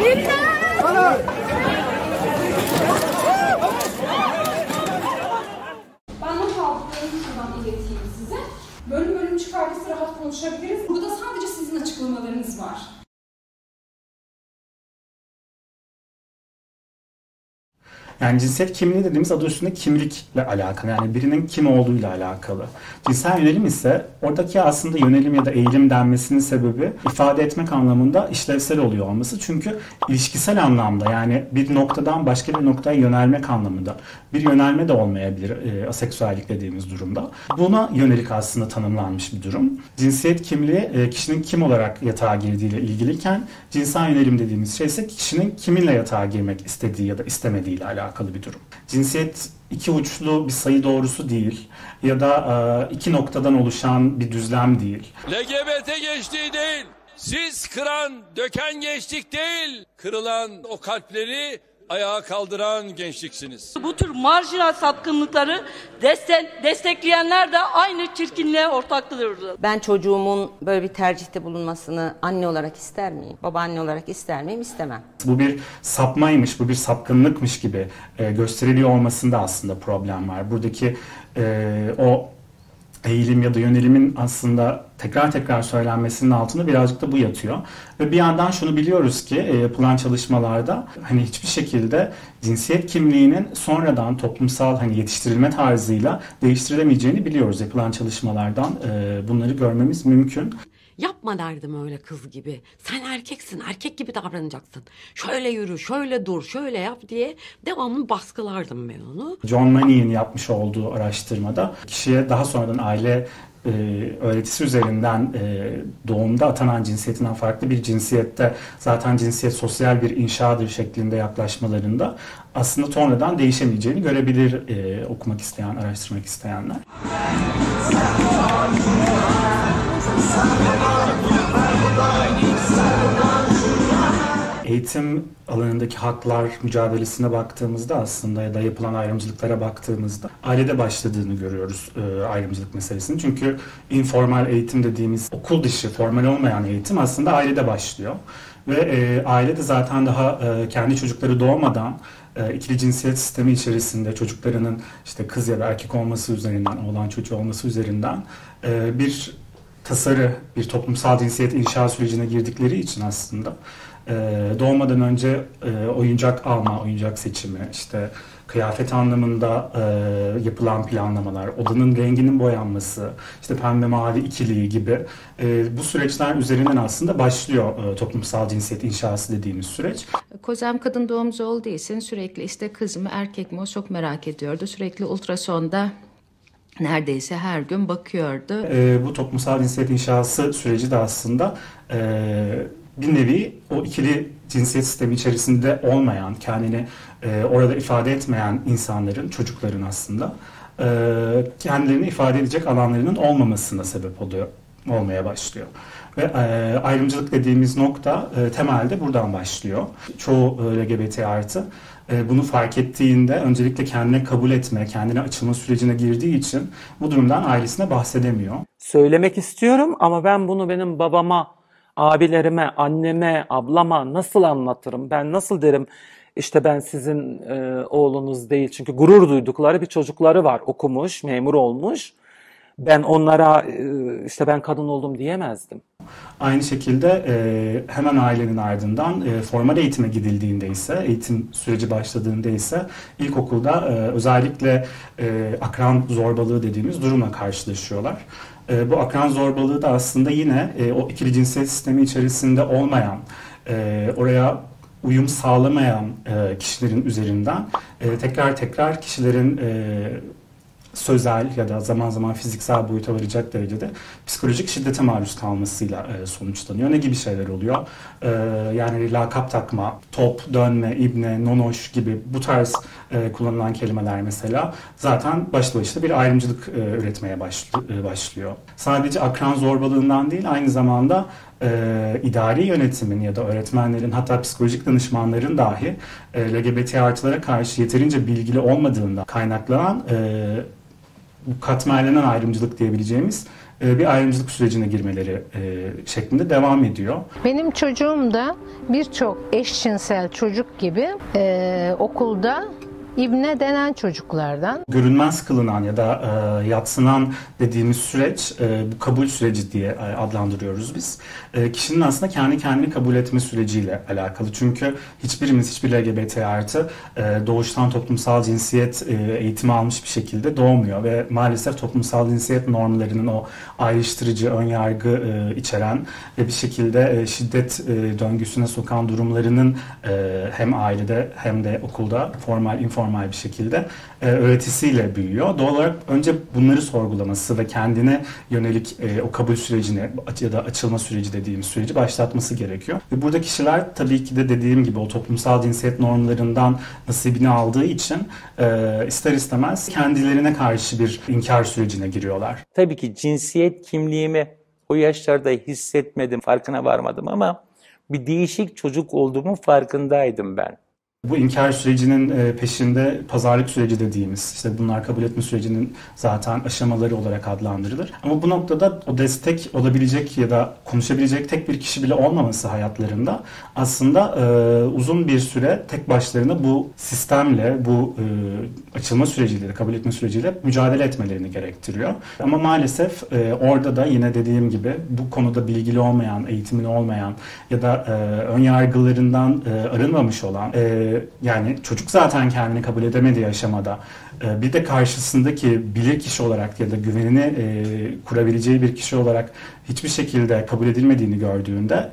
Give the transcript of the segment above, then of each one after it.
Ben not aldıklarımı şuradan ileteyim size. Bölüm bölüm çıkartırsa rahat konuşabiliriz. Burada sadece sizin açıklamalarınız var. Yani cinsiyet kimliği dediğimiz adı üstünde kimlikle alakalı. Yani birinin kim olduğuyla alakalı. Cinsel yönelim ise oradaki aslında yönelim ya da eğilim denmesinin sebebi ifade etmek anlamında işlevsel oluyor olması. Çünkü ilişkisel anlamda yani bir noktadan başka bir noktaya yönelmek anlamında bir yönelme de olmayabilir aseksüellik dediğimiz durumda. Buna yönelik aslında tanımlanmış bir durum. Cinsiyet kimliği kişinin kim olarak yatağa girdiğiyle ilgiliyken cinsel yönelim dediğimiz şey ise kişinin kiminle yatağa girmek istediği ya da istemediğiyle alakalı bir durum. Cinsiyet iki uçlu bir sayı doğrusu değil ya da iki noktadan oluşan bir düzlem değil. LGBT gençliği değil, siz kıran, döken gençlik değil, kırılan o kalpleri ayağa kaldıran gençliksiniz. Bu tür marjinal sapkınlıkları destekleyenler de aynı çirkinliğe ortaktırdı. Ben çocuğumun böyle bir tercihte bulunmasını anne olarak ister miyim? Babaanne olarak ister miyim? İstemem. Bu bir sapmaymış, bu bir sapkınlıkmış gibi gösteriliyor olmasında aslında problem var. Buradaki o eğilim ya da yönelimin aslında tekrar tekrar söylenmesinin altında birazcık da bu yatıyor. Ve bir yandan şunu biliyoruz ki yapılan çalışmalarda hani hiçbir şekilde cinsiyet kimliğinin sonradan toplumsal hani yetiştirilme tarzıyla değiştirilemeyeceğini biliyoruz. Yapılan çalışmalardan bunları görmemiz mümkün. Yapma derdim öyle kız gibi. Sen erkeksin, erkek gibi davranacaksın. Şöyle yürü, şöyle dur, şöyle yap diye devamlı baskılardım ben onu. John Money'in yapmış olduğu araştırmada kişiye daha sonradan aile öğretisi üzerinden doğumda atanan cinsiyetinden farklı bir cinsiyette zaten cinsiyet sosyal bir inşadır şeklinde yaklaşmalarında aslında sonradan değişemeyeceğini görebilir okumak isteyen, araştırmak isteyenler. Eğitim alanındaki haklar mücadelesine baktığımızda aslında ya da yapılan ayrımcılıklara baktığımızda ailede başladığını görüyoruz ayrımcılık meselesinin. Çünkü informal eğitim dediğimiz okul dışı, formal olmayan eğitim aslında ailede başlıyor. Ve aile de zaten daha kendi çocukları doğmadan ikili cinsiyet sistemi içerisinde çocuklarının işte kız ya da erkek olması üzerinden, oğlan çocuğu olması üzerinden bir tasarı, bir toplumsal cinsiyet inşa sürecine girdikleri için aslında doğmadan önce oyuncak alma, oyuncak seçimi, işte kıyafet anlamında yapılan planlamalar, odanın renginin boyanması, işte pembe mavi ikiliği gibi bu süreçler üzerinden aslında başlıyor toplumsal cinsiyet inşası dediğimiz süreç. Kozem kadın doğumcu olduğu için sürekli işte kız mı erkek mi o çok merak ediyordu. Sürekli ultrasonda neredeyse her gün bakıyordu. Bu toplumsal cinsiyet inşası süreci de aslında bir nevi o ikili cinsiyet sistemi içerisinde olmayan, kendini orada ifade etmeyen insanların, çocukların aslında kendilerini ifade edecek alanlarının olmamasına sebep olmaya başlıyor. Ve ayrımcılık dediğimiz nokta temelde buradan başlıyor. Çoğu LGBT artı bunu fark ettiğinde öncelikle kendine kabul etme, kendine açılma sürecine girdiği için bu durumdan ailesine bahsedemiyor. Söylemek istiyorum ama ben bunu benim babama, abilerime, anneme, ablama nasıl anlatırım? Ben nasıl derim işte ben sizin oğlunuz değil. Çünkü gurur duydukları bir çocukları var. Okumuş, memur olmuş. Ben onlara işte ben kadın oldum diyemezdim. Aynı şekilde hemen ailenin ardından formal eğitime gidildiğinde ise, eğitim süreci başladığında ise ilkokulda özellikle akran zorbalığı dediğimiz durumla karşılaşıyorlar. Bu akran zorbalığı da aslında yine o ikili cinsiyet sistemi içerisinde olmayan, oraya uyum sağlamayan kişilerin üzerinden tekrar tekrar kişilerin sözel ya da zaman zaman fiziksel boyuta varacak derecede psikolojik şiddete maruz kalmasıyla sonuçlanıyor. Ne gibi şeyler oluyor? Yani lakap takma, top, dönme, ibne, nonoş gibi bu tarz kullanılan kelimeler mesela zaten başlı başına bir ayrımcılık üretmeye başlıyor. Sadece akran zorbalığından değil, aynı zamanda idari yönetimin ya da öğretmenlerin, hatta psikolojik danışmanların dahi LGBT artılara karşı yeterince bilgili olmadığından kaynaklanan bu katmerlenen ayrımcılık diyebileceğimiz bir ayrımcılık sürecine girmeleri şeklinde devam ediyor. Benim çocuğum da birçok eşcinsel çocuk gibi okulda İbne denen çocuklardan. Görünmez kılınan ya da yadsınan dediğimiz süreç bu kabul süreci diye adlandırıyoruz biz. Kişinin aslında kendi kendini kabul etme süreciyle alakalı. Çünkü hiçbir LGBT artı doğuştan toplumsal cinsiyet eğitimi almış bir şekilde doğmuyor ve maalesef toplumsal cinsiyet normlarının o ayrıştırıcı, önyargı içeren ve bir şekilde şiddet döngüsüne sokan durumlarının hem ailede hem de okulda informal bir şekilde öğretisiyle büyüyor. Doğal olarak önce bunları sorgulaması ve kendine yönelik o kabul sürecini ya da açılma süreci dediğimiz süreci başlatması gerekiyor. Ve burada kişiler tabii ki de dediğim gibi o toplumsal cinsiyet normlarından nasibini aldığı için ister istemez kendilerine karşı bir inkar sürecine giriyorlar. Tabii ki cinsiyet kimliğimi o yaşlarda hissetmedim, farkına varmadım ama bir değişik çocuk olduğumun farkındaydım ben. Bu inkar sürecinin peşinde pazarlık süreci dediğimiz, işte bunlar kabul etme sürecinin zaten aşamaları olarak adlandırılır. Ama bu noktada o destek olabilecek ya da konuşabilecek tek bir kişi bile olmaması hayatlarında aslında uzun bir süre tek başlarına bu sistemle, bu açılma süreciyle, kabul etme süreciyle mücadele etmelerini gerektiriyor. Ama maalesef orada da yine dediğim gibi bu konuda bilgili olmayan, eğitimli olmayan ya da önyargılarından arınmamış olan yani çocuk zaten kendini kabul edemediği aşamada bir de karşısındaki bilir kişi olarak ya da güvenini kurabileceği bir kişi olarak hiçbir şekilde kabul edilmediğini gördüğünde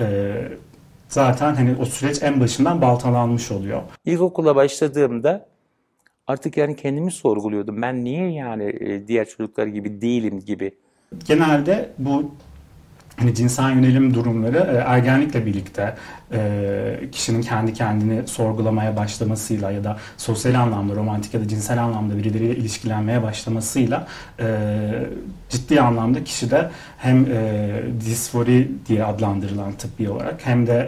zaten hani o süreç en başından baltalanmış oluyor. İlkokula başladığımda artık yani kendimi sorguluyordum. Ben niye yani diğer çocuklar gibi değilim gibi. Genelde bu hani cinsel yönelim durumları ergenlikle birlikte kişinin kendi kendini sorgulamaya başlamasıyla ya da sosyal anlamda, romantik ya da cinsel anlamda birileriyle ilişkilenmeye başlamasıyla ciddi anlamda kişide hem disfori diye adlandırılan tıbbi olarak hem de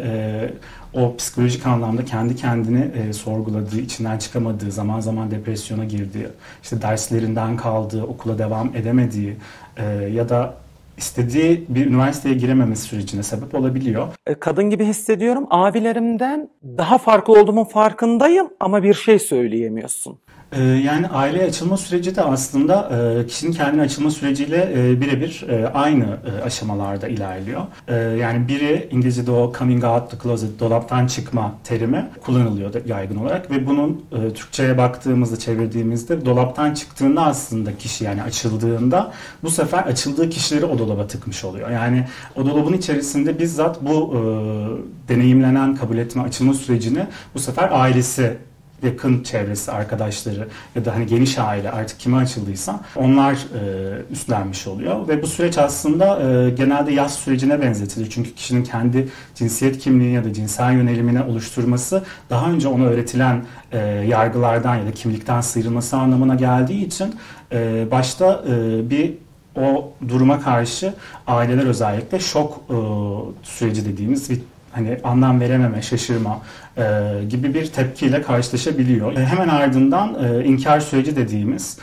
o psikolojik anlamda kendi kendini sorguladığı, içinden çıkamadığı, zaman zaman depresyona girdiği, işte derslerinden kaldığı, okula devam edemediği ya da istediği bir üniversiteye girememesi sürecine sebep olabiliyor. Kadın gibi hissediyorum. Abilerimden daha farklı olduğumun farkındayım ama bir şey söyleyemiyorsun. Yani aileye açılma süreci de aslında kişinin kendine açılma süreciyle birebir aynı aşamalarda ilerliyor. Yani biri İngilizce'de o coming out the closet, dolaptan çıkma terimi kullanılıyor yaygın olarak ve bunun Türkçe'ye baktığımızda, çevirdiğimizde dolaptan çıktığında aslında kişi yani açıldığında bu sefer açıldığı kişileri o dolaba tıkmış oluyor. Yani o dolabın içerisinde bizzat bu deneyimlenen kabul etme, açılma sürecini bu sefer ailesi, yakın çevresi, arkadaşları ya da hani geniş aile artık kime açıldıysa onlar üstlenmiş oluyor. Ve bu süreç aslında genelde yas sürecine benzetilir. Çünkü kişinin kendi cinsiyet kimliği ya da cinsel yönelimini oluşturması daha önce ona öğretilen yargılardan ya da kimlikten sıyrılması anlamına geldiği için başta bir o duruma karşı aileler özellikle şok süreci dediğimiz bir hani anlam verememe, şaşırma gibi bir tepkiyle karşılaşabiliyor. Hemen ardından inkar süreci dediğimiz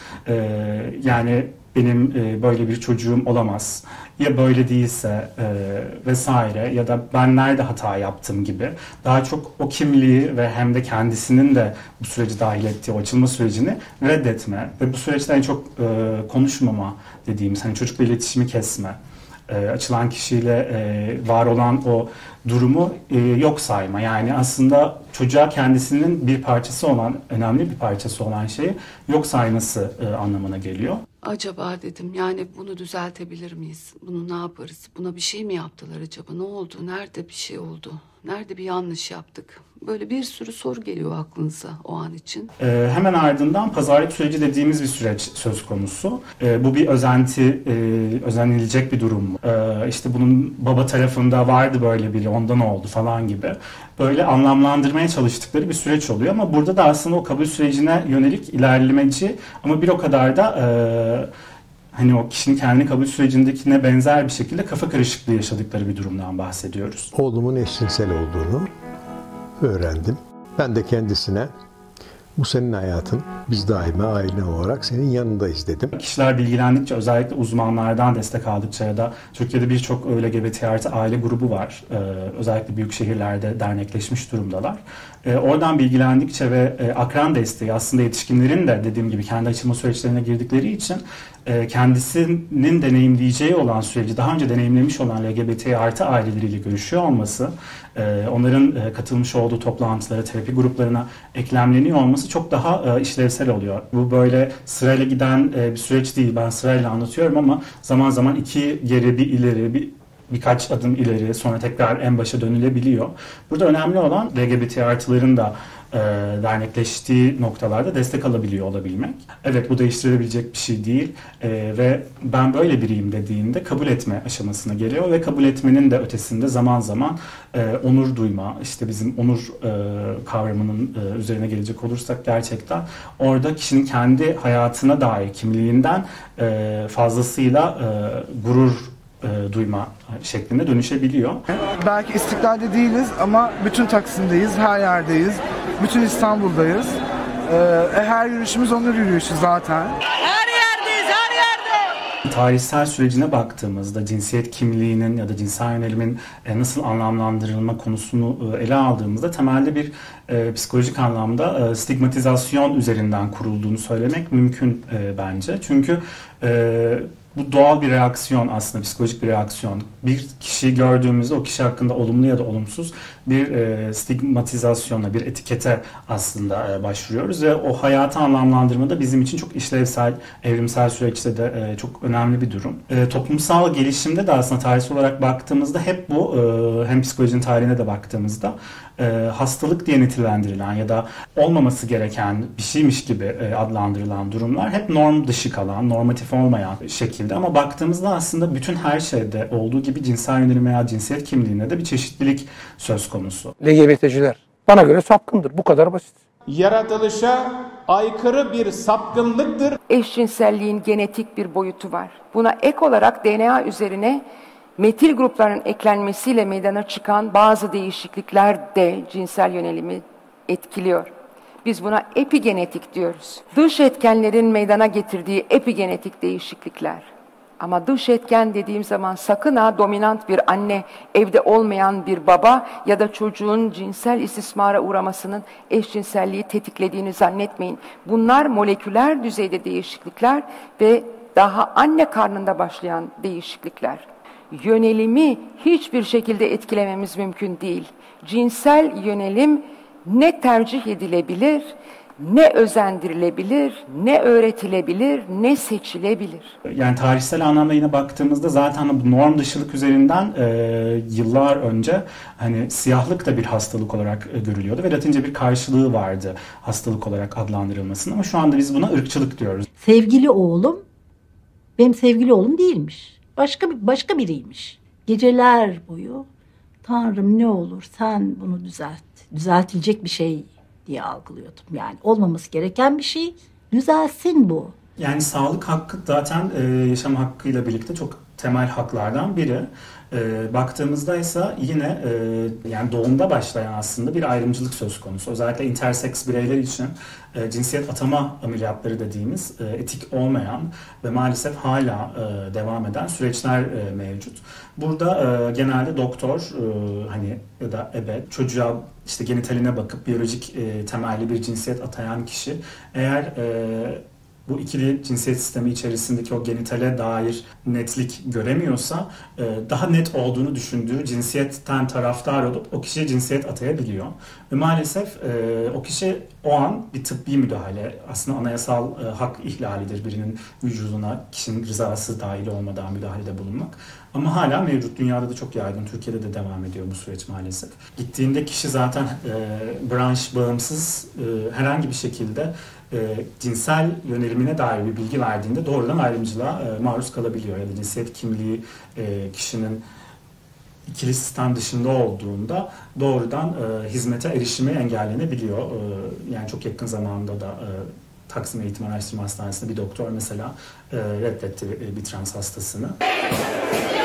yani benim böyle bir çocuğum olamaz ya böyle değilse vesaire ya da ben nerede hata yaptım gibi daha çok o kimliği ve hem de kendisinin de bu süreci dahil ettiği o açılma sürecini reddetme ve bu süreçte en çok konuşmama dediğimiz hani çocukla iletişimi kesme, açılan kişiyle var olan o durumu yok sayma. Yani aslında çocuğa kendisinin bir parçası olan, önemli bir parçası olan şeyi yok sayması anlamına geliyor. Acaba dedim yani bunu düzeltebilir miyiz? Bunu ne yaparız? Buna bir şey mi yaptılar acaba? Ne oldu? Nerede bir şey oldu? Nerede bir yanlış yaptık? Böyle bir sürü soru geliyor aklınıza o an için. Hemen ardından pazarlık süreci dediğimiz bir süreç söz konusu. Bu bir özenilecek bir durum mu? İşte bunun baba tarafında vardı böyle biri, ondan oldu falan gibi. Böyle anlamlandırmaya çalıştıkları bir süreç oluyor. Ama burada da aslında o kabul sürecine yönelik ilerlemeci ama bir o kadar da hani o kişinin kendini kabul sürecindekine benzer bir şekilde kafa karışıklığı yaşadıkları bir durumdan bahsediyoruz. Oğlumun eşcinsel olduğunu öğrendim. Ben de kendisine Bu senin hayatın. Biz daima aile olarak senin yanındayız dedim. Kişiler bilgilendikçe, özellikle uzmanlardan destek aldıkça ya da Türkiye'de birçok LGBT artı aile grubu var. Özellikle büyük şehirlerde dernekleşmiş durumdalar. Oradan bilgilendikçe ve akran desteği, aslında yetişkinlerin de dediğim gibi kendi açılma süreçlerine girdikleri için kendisinin deneyimleyeceği olan süreci daha önce deneyimlemiş olan LGBT artı aileleriyle görüşüyor olması, onların katılmış olduğu toplantılara, terapi gruplarına eklemleniyor olması çok daha işlevsel oluyor. Bu böyle sırayla giden bir süreç değil. Ben sırayla anlatıyorum ama zaman zaman iki geri bir ileri, birkaç adım ileri, sonra tekrar en başa dönülebiliyor. Burada önemli olan LGBT artıların da dernekleştiği noktalarda destek alabiliyor olabilmek. Evet, bu değiştirilebilecek bir şey değil ve ben böyle biriyim dediğinde kabul etme aşamasına geliyor ve kabul etmenin de ötesinde zaman zaman onur duyma, işte bizim onur kavramının üzerine gelecek olursak gerçekten orada kişinin kendi hayatına dair kimliğinden fazlasıyla gurur duyma şeklinde dönüşebiliyor. Belki İstiklal'de değiliz ama bütün Taksim'deyiz, her yerdeyiz, bütün İstanbul'dayız. Her yürüyüşümüz onur yürüyüşü zaten. Her yerdeyiz, her yerde. Tarihsel sürecine baktığımızda cinsiyet kimliğinin ya da cinsel yönelimin nasıl anlamlandırılma konusunu ele aldığımızda temelde bir psikolojik anlamda stigmatizasyon üzerinden kurulduğunu söylemek mümkün bence. Çünkü bu doğal bir reaksiyon, aslında psikolojik bir reaksiyon. Bir kişiyi gördüğümüzde o kişi hakkında olumlu ya da olumsuz bir stigmatizasyona, bir etikete aslında başvuruyoruz ve o hayatı anlamlandırmada bizim için çok işlevsel, evrimsel süreçte de çok önemli bir durum. Toplumsal gelişimde de aslında tarihsel olarak baktığımızda hep bu, hem psikolojinin tarihine de baktığımızda hastalık diye nitelendirilen ya da olmaması gereken bir şeymiş gibi adlandırılan durumlar hep norm dışı kalan, normatif olmayan şekilde, ama baktığımızda aslında bütün her şeyde olduğu gibi cinsel yönelim veya cinsiyet kimliğinde de bir çeşitlilik söz konusu. LGBT'ciler bana göre sapkındır. Bu kadar basit. Yaratılışa aykırı bir sapkınlıktır. Eşcinselliğin genetik bir boyutu var. Buna ek olarak DNA üzerine metil grupların eklenmesiyle meydana çıkan bazı değişiklikler de cinsel yönelimi etkiliyor. Biz buna epigenetik diyoruz. Dış etkenlerin meydana getirdiği epigenetik değişiklikler. Ama dış etken dediğim zaman sakın ha dominant bir anne, evde olmayan bir baba ya da çocuğun cinsel istismara uğramasının eşcinselliği tetiklediğini zannetmeyin. Bunlar moleküler düzeyde değişiklikler ve daha anne karnında başlayan değişiklikler. Yönelimi hiçbir şekilde etkilememiz mümkün değil. Cinsel yönelim ne tercih edilebilir, ne özendirilebilir, ne öğretilebilir, ne seçilebilir. Yani tarihsel anlamda yine baktığımızda zaten bu norm dışılık üzerinden yıllar önce hani siyahlık da bir hastalık olarak görülüyordu ve Latince bir karşılığı vardı hastalık olarak adlandırılmasının, ama şu anda biz buna ırkçılık diyoruz. Sevgili oğlum benim sevgili oğlum değilmiş. Başka biriymiş. Geceler boyu Tanrım ne olur sen bunu düzelt. Düzeltilecek bir şey diye algılıyordum. Yani olmaması gereken bir şey, düzelsin bu. Yani sağlık hakkı zaten yaşam hakkıyla birlikte çok temel haklardan biri. Baktığımızda ise yine yani doğumda başlayan aslında bir ayrımcılık söz konusu. Özellikle interseks bireyler için cinsiyet atama ameliyatları dediğimiz etik olmayan ve maalesef hala devam eden süreçler mevcut. Burada genelde doktor hani ya da ebe çocuğa işte genitaline bakıp biyolojik temelli bir cinsiyet atayan kişi eğer bu ikili cinsiyet sistemi içerisindeki o genitale dair netlik göremiyorsa daha net olduğunu düşündüğü cinsiyetten taraftar olup o kişiye cinsiyet atayabiliyor. Ve maalesef o kişi o an bir tıbbi müdahale, aslında anayasal hak ihlalidir birinin vücuduna kişinin rızası dahil olmadan müdahalede bulunmak. Ama hala mevcut, dünyada da çok yaygın, Türkiye'de de devam ediyor bu süreç maalesef. Gittiğinde kişi zaten branş bağımsız herhangi bir şekilde cinsel yönelimine dair bir bilgi verdiğinde doğrudan ayrımcılığa maruz kalabiliyor. Ya da cinsiyet kimliği kişinin ikili sistem dışında olduğunda doğrudan hizmete erişimi engellenebiliyor. Yani çok yakın zamanda da Taksim Eğitim Araştırma Hastanesi'nde bir doktor mesela reddetti bir trans hastasını.